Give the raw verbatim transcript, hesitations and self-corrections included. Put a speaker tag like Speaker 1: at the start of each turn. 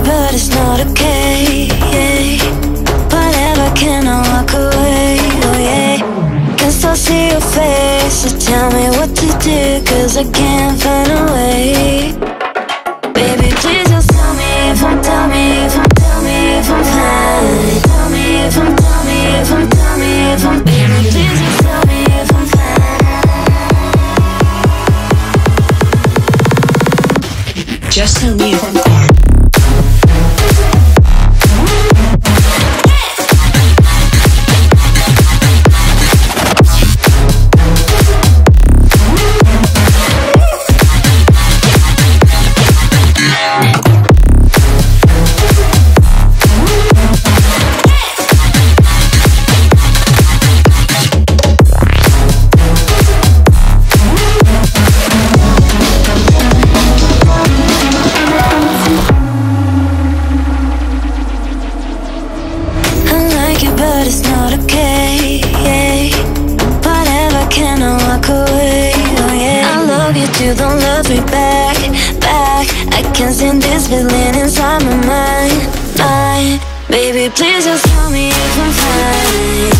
Speaker 1: but it's not okay. Whatever, can I walk away? Oh yeah. Can still see your face, so tell me what to do, cause I can't find a way. Baby, please just tell me if I'm, tell me if I'm, tell me if I'm fine. Tell me if I'm, tell me if I'm, tell me if I'm, baby, please just tell me if I'm fine.
Speaker 2: Just tell me if I'm fine.
Speaker 1: But it's not okay. Whatever, can I walk away? Oh yeah. I love you too, don't love me back, back. I can't stand this feeling inside my mind, mind. Baby, please just tell me if I'm fine.